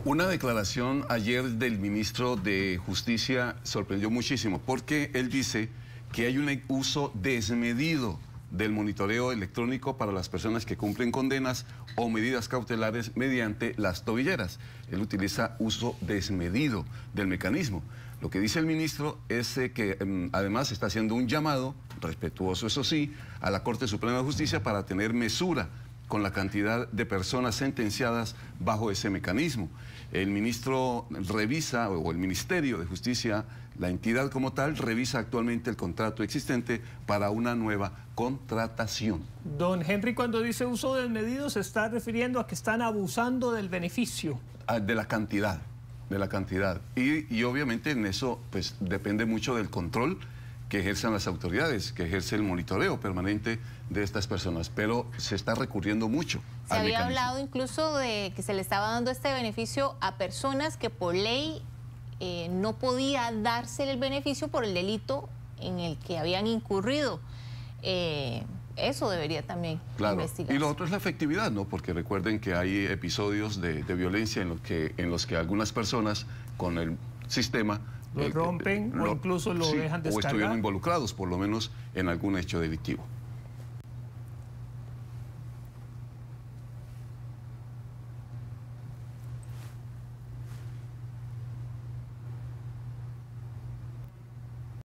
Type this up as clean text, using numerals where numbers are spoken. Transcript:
Una declaración ayer del ministro de Justicia sorprendió muchísimo porque él dice que hay un uso desmedido del monitoreo electrónico para las personas que cumplen condenas o medidas cautelares mediante las tobilleras. Él utiliza uso desmedido del mecanismo. Lo que dice el ministro es que además está haciendo un llamado, respetuoso eso sí, a la Corte Suprema de Justicia para tener mesura con la cantidad de personas sentenciadas bajo ese mecanismo. El ministro revisa, o el Ministerio de Justicia, la entidad como tal, revisa actualmente el contrato existente para una nueva contratación. Don Henry, cuando dice uso desmedido, se está refiriendo a que están abusando del beneficio. De la cantidad, Y obviamente en eso pues depende mucho del control que ejerzan las autoridades, que ejerce el monitoreo permanente de estas personas, pero se está recurriendo mucho al mecanismo. Se había hablado incluso de que se le estaba dando este beneficio a personas que por ley no podía darse el beneficio por el delito en el que habían incurrido. Eso debería también investigarse. Y lo otro es la efectividad, ¿no? Porque recuerden que hay episodios de violencia en los que algunas personas con el sistema lo rompen o incluso lo dejan descargar. O estuvieron involucrados, por lo menos, en algún hecho delictivo.